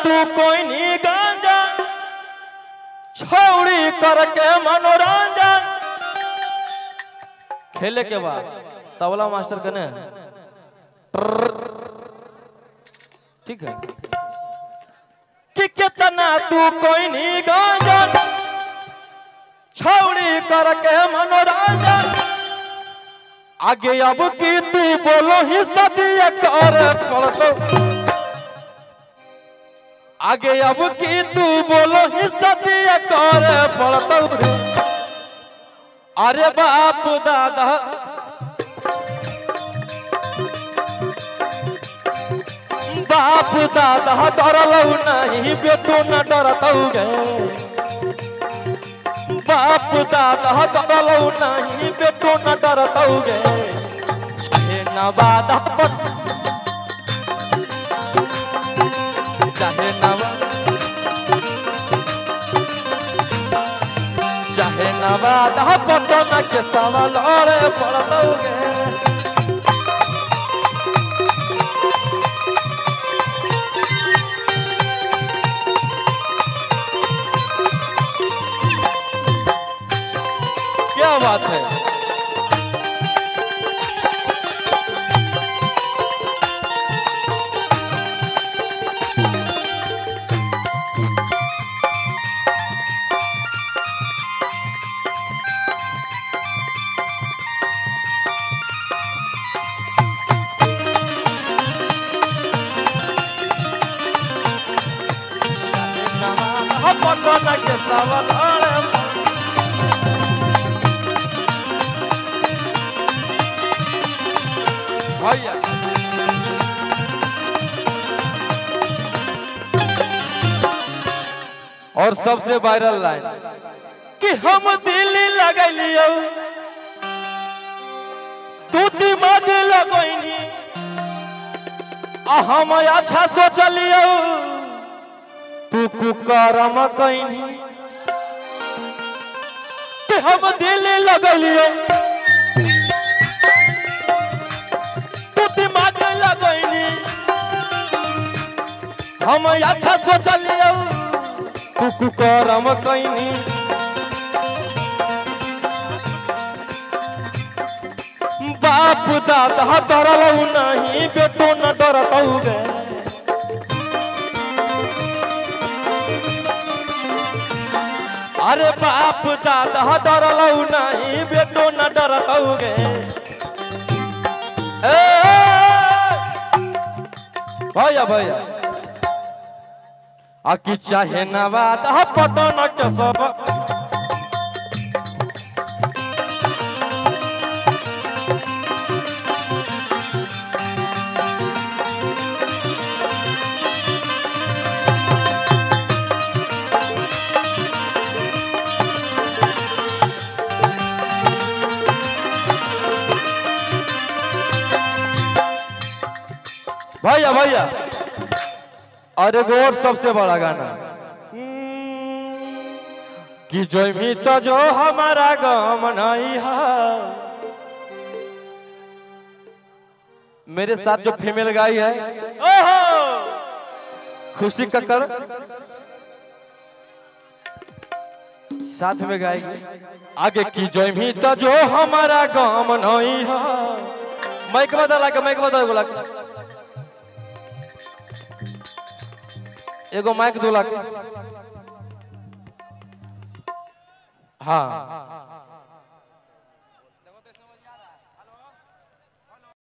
तू कोई नहीं गांजा छौड़ी करके मनोरंजन खेले के बाद तबला मास्टर कने ठीक है कि कितना तू कोई नहीं गांजा छौड़ी करके मनोरंजन आगे अब की तू बोलो हिस्सा दिया कर दो आगे अब की तू बोलो हिस्सा दिया कर पड़ दो अरे बाप दादा बाप दादा डरलौ नहीं बेटो न डरतौ गे बाप दादा डरलौ नहीं बेटो न डरतौ गे चाहे नवादा चाहे नवादा पटना के सवाल अरे पड़तौ गे क्या बात है पटना के सवाल भैया और सबसे वायरल लाइन कि हम दिल्ली लगलियो तू दिमाग लगैनी हम अच्छा सोचलियो तू कुकरम कैनी कि हम दिल्ली लगलियो हम अच्छा सोचलियो तू कुकरम कैनी बाप दादा डरलौ नहीं बेटो न डरतौ गे अरे बाप दादा डरलौ नहीं बेटो न डरतौ गे भैया भैया आकी चाहे नवादा पटना के सब भैया भैया और एक और सबसे बड़ा गाना कि जो भी तो जो हमारा गम नहीं है मेरे साथ जो फीमेल गाई है ओहो खुशी कक्कड़ साथ में गाएगी आगे की जो भी तो जो हमारा गम नहीं है माइक बदला बोला एगो माइक दूला हाँ